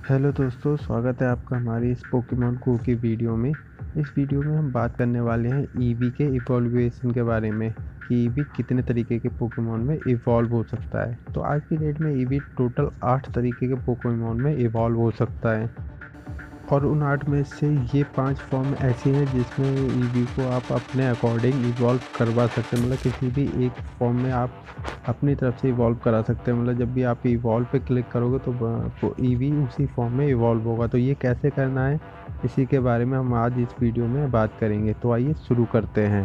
Hello दोस्तों, स्वागत है आपका हमारी इस पोकेमॉन गो की वीडियो में। इस वीडियो में हम बात करने वाले हैं ईवी के इवोल्यूशन के बारे में कि ईवी कितने तरीके के पोकेमॉन में इवॉल्व हो सकता है। तो आज की डेट में ईवी टोटल 8 तरीके के पोकेमॉन में इवॉल्व हो सकता है और उन 8 में से ये 5 फॉर्म ऐसी हैं जिसमें ईवी को आप अपने अकॉर्डिंग इवॉल्व करवा सकते हैं। मतलब किसी भी एक फॉर्म में आप अपनी तरफ से इवॉल्व करा सकते हैं। मतलब जब भी आप इवॉल्व पे क्लिक करोगे तो ईवी उसी फॉर्म में इवॉल्व होगा। तो ये कैसे करना है, इसी के बारे में हम आज इस वीडियो में बात करेंगे। तो आइए शुरू करते हैं।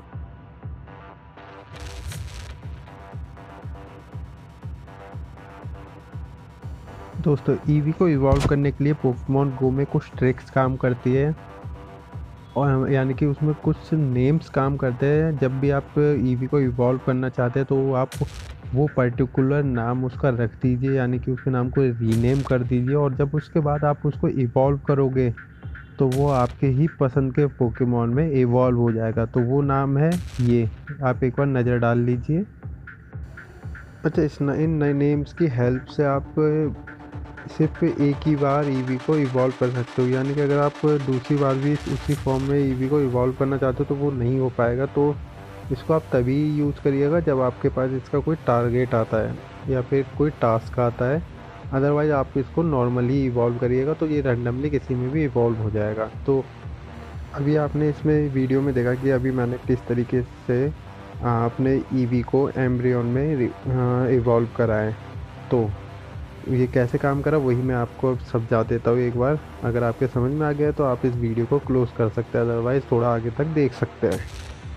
दोस्तों, ईवी को इवॉल्व करने के लिए पोकेमॉन गो में कुछ ट्रिक्स काम करती है और यानी कि उसमें कुछ नेम्स काम करते हैं। जब भी आप ईवी को इवॉल्व करना चाहते हैं तो आप वो पर्टिकुलर नाम उसका रख दीजिए, यानी कि उसके नाम को रीनेम कर दीजिए। और जब उसके बाद आप उसको इवॉल्व करोगे तो वो आपके ही पसंद के पोकेमॉन में इवॉल्व हो जाएगा। तो वो नाम है ये, आप एक बार नज़र डाल लीजिए। अच्छा, इन नए नेम्स की हेल्प से आप सिर्फ एक ही बार ईवी को इवॉल्व कर सकते हो। यानी कि अगर आप दूसरी बार भी उसी फॉर्म में ईवी को इवॉल्व करना चाहते हो तो वो नहीं हो पाएगा। तो इसको आप तभी यूज़ करिएगा जब आपके पास इसका कोई टारगेट आता है या फिर कोई टास्क आता है। अदरवाइज़ आप इसको नॉर्मली इवॉल्व करिएगा तो ये रैंडमली किसी में भी इवॉल्व हो जाएगा। तो अभी आपने इसमें वीडियो में देखा कि अभी मैंने किस तरीके से अपने ईवी को एम्ब्रियन में इवॉल्व करा है। तो ये कैसे काम करा वही मैं आपको समझा देता हूँ एक बार। अगर आपके समझ में आ गया तो आप इस वीडियो को क्लोज कर सकते हैं, अदरवाइज़ थोड़ा आगे तक देख सकते हैं।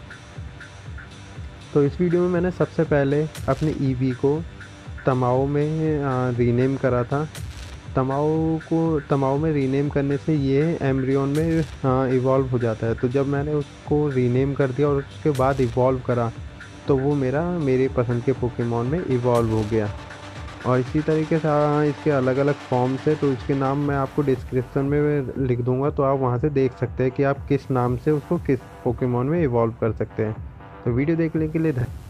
तो इस वीडियो में मैंने सबसे पहले अपने ईवी को तमाओ में रीनेम करा था। तमाओ में रीनेम करने से ये एम्ब्रियन में इवॉल्व हो जाता है। तो जब मैंने उसको रीनेम कर दिया और उसके बाद इवॉल्व करा तो वो मेरे पसंद के पोकेमॉन में इवॉल्व हो गया। और इसी तरीके से इसके अलग अलग फॉर्म्स है, तो इसके नाम मैं आपको डिस्क्रिप्शन में लिख दूंगा, तो आप वहां से देख सकते हैं कि आप किस नाम से उसको किस पोकेमॉन में इवॉल्व कर सकते हैं। तो वीडियो देखने के लिए